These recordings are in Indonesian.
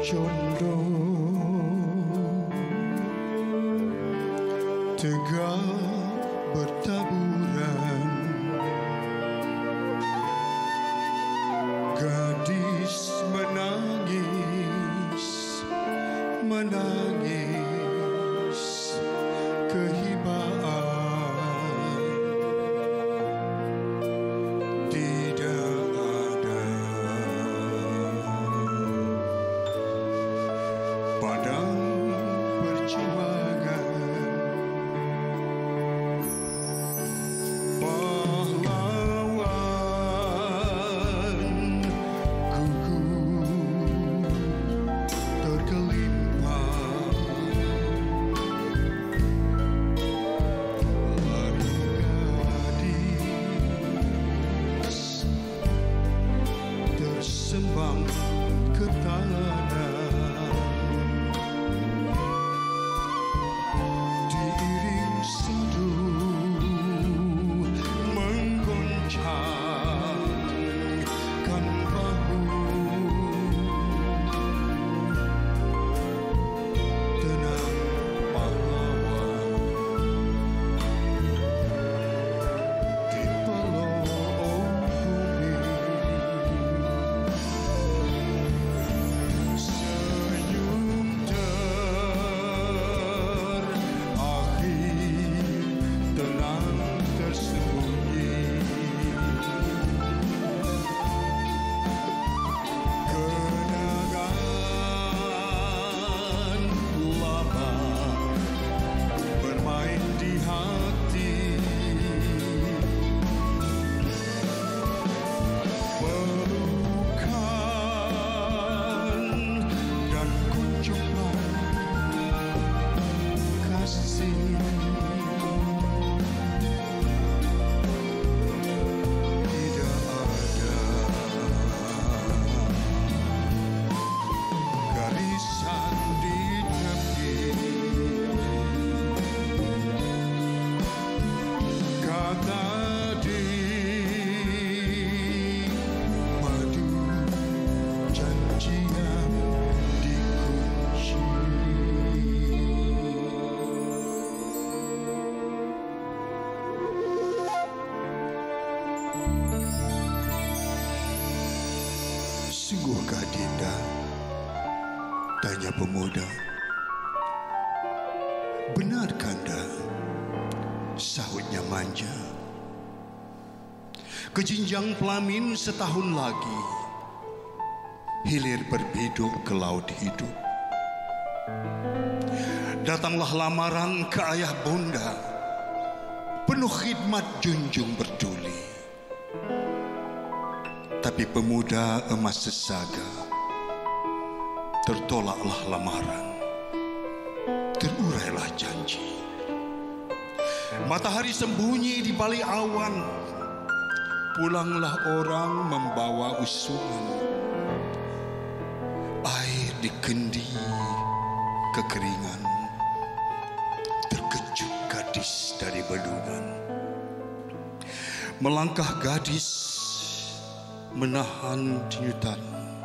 Condong tegak bertaburan, gadis menangis, menangis kehibaan. Tidak ada padang perjuangan, pahlawan gugur tergelimpang, lari gadis tersembang ke tanah. Diiring sendu menggoncangkan bahu, tenang pahlawan di pelosok bumi. Senyum tenang tersembunyi, kenangan lama bermain di hati, pelukan dan kunjungan kasih. Garisan di tepi, kata di madu, janji yang dikunci. Sungguhkah Dinda? Tanya pemuda. Benar Kanda, sahutnya manja. Ke jenjang pelamin setahun lagi, hilir berbiduk ke laut hidup. Datanglah lamaran ke ayah bunda, penuh khidmat junjung berduli. Tapi pemuda emas sesaga, tertolaklah lamaran, terurailah janji. Matahari sembunyi di balik awan, pulanglah orang membawa usungan. Air di kendi kekeringan, terkejut gadis dari belungan. Melangkah gadis menahan denyutan,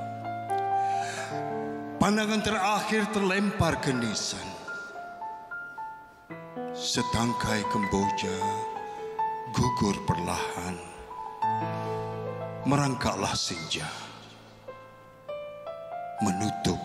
pandangan terakhir terlempar ke nisan. Setangkai kemboja gugur perlahan, merangkaklah senja menutup